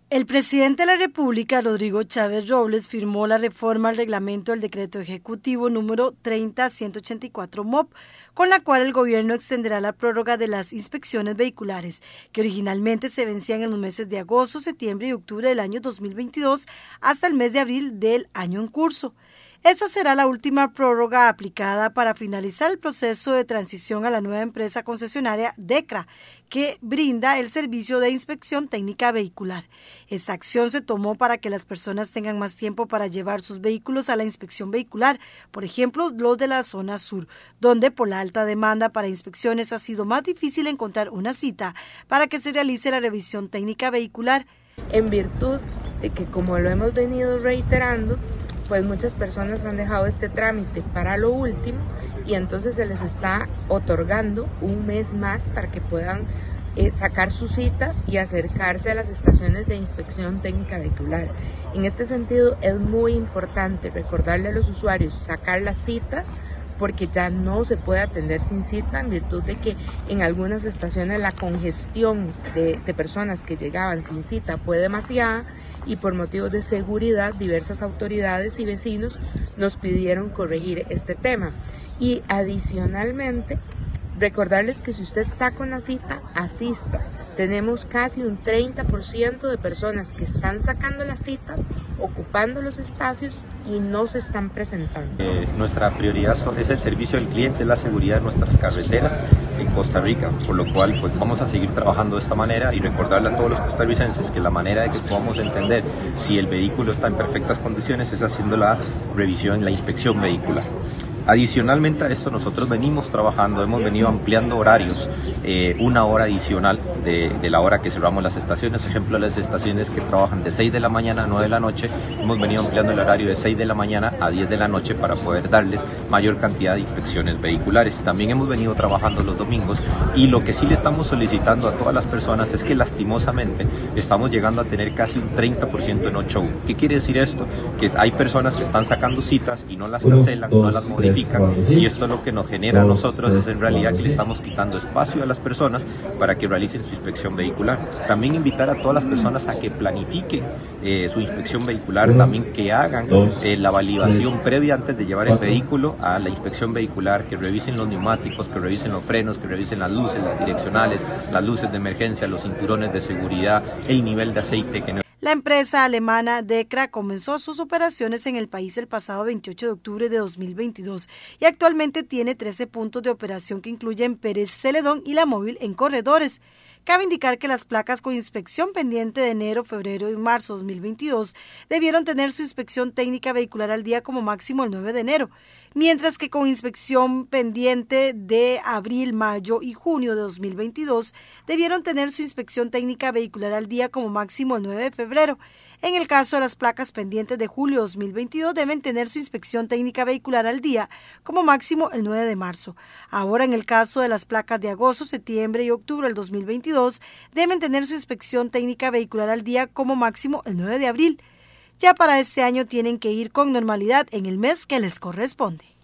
El presidente de la República, Rodrigo Chávez Robles, firmó la reforma al reglamento del decreto ejecutivo número 30-184 MOP, con la cual el gobierno extenderá la prórroga de las inspecciones vehiculares, que originalmente se vencían en los meses de agosto, septiembre y octubre del año 2022 hasta el mes de abril del año en curso. Esta será la última prórroga aplicada para finalizar el proceso de transición a la nueva empresa concesionaria DECRA, que brinda el servicio de inspección técnica vehicular. Esta acción se tomó para que las personas tengan más tiempo para llevar sus vehículos a la inspección vehicular, por ejemplo, los de la zona sur, donde por la alta demanda para inspecciones ha sido más difícil encontrar una cita para que se realice la revisión técnica vehicular. En virtud de que, como lo hemos venido reiterando, pues muchas personas han dejado este trámite para lo último y entonces se les está otorgando un mes más para que puedan sacar su cita y acercarse a las estaciones de inspección técnica vehicular. En este sentido es muy importante recordarle a los usuarios sacar las citas, porque ya no se puede atender sin cita en virtud de que en algunas estaciones la congestión de personas que llegaban sin cita fue demasiada y por motivos de seguridad diversas autoridades y vecinos nos pidieron corregir este tema. Y adicionalmente, recordarles que si usted saca una cita, asista. Tenemos casi un 30% de personas que están sacando las citas, ocupando los espacios y no se están presentando. Nuestra prioridad es el servicio al cliente, la seguridad de nuestras carreteras en Costa Rica, por lo cual pues vamos a seguir trabajando de esta manera y recordarle a todos los costarricenses que la manera de que podamos entender si el vehículo está en perfectas condiciones es haciendo la revisión, la inspección vehicular. Adicionalmente a esto nosotros venimos trabajando, hemos venido ampliando horarios, una hora adicional de la hora que cerramos las estaciones. Ejemplo, las estaciones que trabajan de 6 de la mañana a 9 de la noche, hemos venido ampliando el horario de 6 de la mañana a 10 de la noche para poder darles mayor cantidad de inspecciones vehiculares. También hemos venido trabajando los domingos y lo que sí le estamos solicitando a todas las personas es que lastimosamente estamos llegando a tener casi un 30% en no show. ¿Qué quiere decir esto? Que hay personas que están sacando citas y no las cancelan, no las modifican. Y esto lo que nos genera a nosotros es en realidad que le estamos quitando espacio a las personas para que realicen su inspección vehicular. También invitar a todas las personas a que planifiquen su inspección vehicular, también que hagan la validación previa antes de llevar el vehículo a la inspección vehicular, que revisen los neumáticos, que revisen los frenos, que revisen las luces, las direccionales, las luces de emergencia, los cinturones de seguridad, el nivel de aceite que no. La empresa alemana DECRA comenzó sus operaciones en el país el pasado 28 de octubre de 2022 y actualmente tiene 13 puntos de operación que incluyen Pérez Celedón y La Móvil en Corredores. Cabe indicar que las placas con inspección pendiente de enero, febrero y marzo de 2022 debieron tener su inspección técnica vehicular al día como máximo el 9 de enero, mientras que con inspección pendiente de abril, mayo y junio de 2022 debieron tener su inspección técnica vehicular al día como máximo el 9 de febrero. En el caso de las placas pendientes de julio 2022 deben tener su inspección técnica vehicular al día como máximo el 9 de marzo. Ahora en el caso de las placas de agosto, septiembre y octubre del 2022 deben tener su inspección técnica vehicular al día como máximo el 9 de abril. Ya para este año tienen que ir con normalidad en el mes que les corresponde.